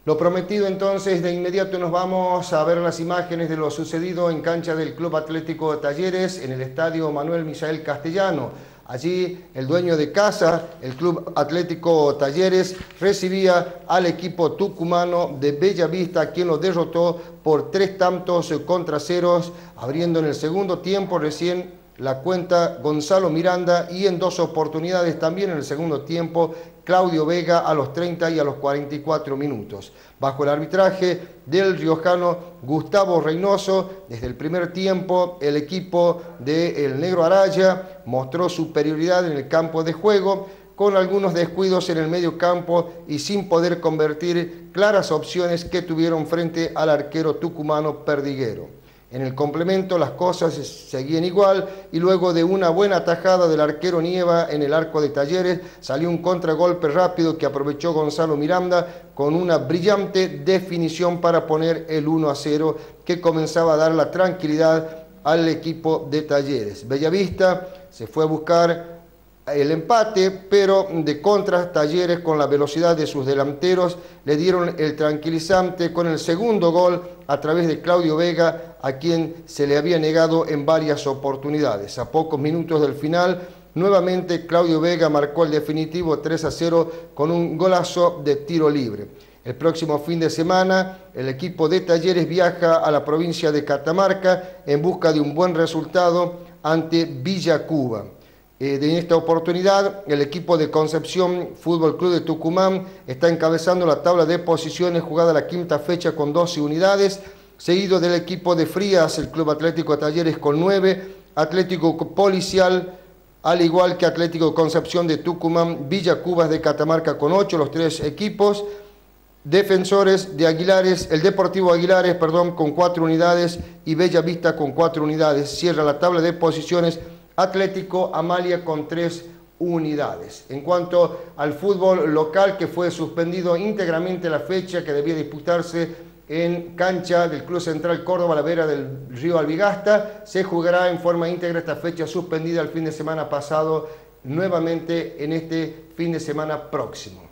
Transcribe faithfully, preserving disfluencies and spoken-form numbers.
Lo prometido entonces, de inmediato nos vamos a ver las imágenes de lo sucedido en cancha del Club Atlético Talleres en el estadio Manuel Misael Castellano. Allí el dueño de casa, el Club Atlético Talleres, recibía al equipo tucumano de Bellavista, quien lo derrotó por tres tantos contra ceros, abriendo en el segundo tiempo recién la cuenta Gonzalo Miranda y en dos oportunidades también en el segundo tiempo Claudio Vega a los treinta y a los cuarenta y cuatro minutos. Bajo el arbitraje del riojano Gustavo Reynoso, desde el primer tiempo el equipo del Negro Araya mostró superioridad en el campo de juego, con algunos descuidos en el medio campo y sin poder convertir claras opciones que tuvieron frente al arquero tucumano Perdiguero. En el complemento las cosas seguían igual y luego de una buena tajada del arquero Nieva en el arco de Talleres salió un contragolpe rápido que aprovechó Gonzalo Miranda con una brillante definición para poner el uno a cero que comenzaba a dar la tranquilidad al equipo de Talleres. Bellavista se fue a buscar el empate, pero de contra Talleres, con la velocidad de sus delanteros, le dieron el tranquilizante con el segundo gol a través de Claudio Vega, a quien se le había negado en varias oportunidades. A pocos minutos del final, nuevamente Claudio Vega marcó el definitivo tres a cero con un golazo de tiro libre. El próximo fin de semana, el equipo de Talleres viaja a la provincia de Catamarca en busca de un buen resultado ante Villa Cuba. En esta oportunidad, el equipo de Concepción Fútbol Club de Tucumán está encabezando la tabla de posiciones, jugada la quinta fecha con doce unidades, seguido del equipo de Frías, el Club Atlético Talleres con nueve, Atlético Policial, al igual que Atlético Concepción de Tucumán, Villa Cubas de Catamarca con ocho, los tres equipos. Defensores de Aguilares, el Deportivo Aguilares, perdón, con cuatro unidades y Bellavista con cuatro unidades. Cierra la tabla de posiciones Atlético Amalia con tres unidades. En cuanto al fútbol local, que fue suspendido íntegramente la fecha que debía disputarse en cancha del Club Central Córdoba, a la vera del río Albigasta, se jugará en forma íntegra esta fecha suspendida el fin de semana pasado, nuevamente en este fin de semana próximo.